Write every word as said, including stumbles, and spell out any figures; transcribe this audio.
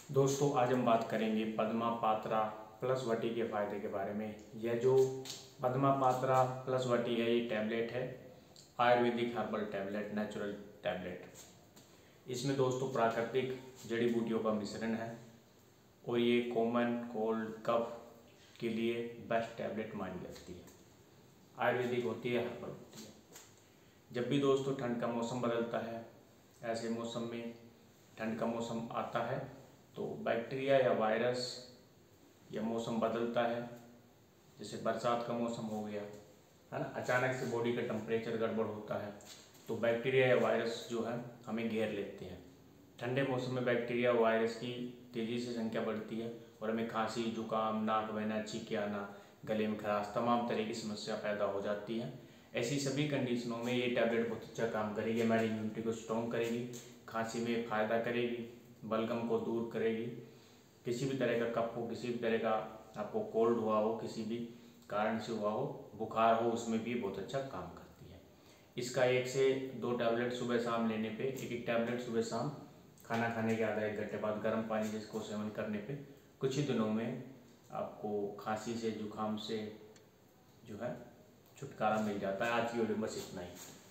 दोस्तों आज हम बात करेंगे पद्मा पात्रा प्लस वटी के फ़ायदे के बारे में। यह जो पद्मा पात्रा प्लस वटी है, ये टैबलेट है, Ayurvedic herbal tablet, natural tablet. इसमें दोस्तों प्राकृतिक जड़ी बूटियों का मिश्रण है और ये कॉमन कोल्ड कफ के लिए बेस्ट टैबलेट मानी जाती है। आयुर्वेदिक होती है, हर्बल होती है। जब भी दोस्तों ठंड का मौसम बदलता है, ऐसे मौसम में ठंड का मौसम आता है तो बैक्टीरिया या वायरस या मौसम बदलता है, जैसे बरसात का मौसम हो गया है ना, अचानक से बॉडी का टेम्परेचर गड़बड़ होता है तो बैक्टीरिया या वायरस जो है हमें घेर लेते हैं। ठंडे मौसम में बैक्टीरिया वायरस की तेज़ी से संख्या बढ़ती है और हमें खांसी, जुकाम, नाक बहना, छींके आना, गले में खराश, तमाम तरह की समस्या पैदा हो जाती है। ऐसी सभी कंडीशनों में ये टैबलेट बहुत अच्छा काम करेगी। हमारी इम्यूनिटी को स्ट्रॉन्ग करेगी, खांसी में फ़ायदा करेगी, बलगम को दूर करेगी। किसी भी तरह का कफ हो, किसी भी तरह का आपको कोल्ड हुआ हो, किसी भी कारण से हुआ हो, बुखार हो, उसमें भी बहुत अच्छा काम करती है। इसका एक से दो टैबलेट सुबह शाम लेने पे, एक एक टैबलेट सुबह शाम खाना खाने के आधा एक घंटे बाद गर्म पानी से इसको सेवन करने पे कुछ ही दिनों में आपको खांसी से, जुकाम से जो है छुटकारा मिल जाता है। आज की वीडियो में बस इतना ही।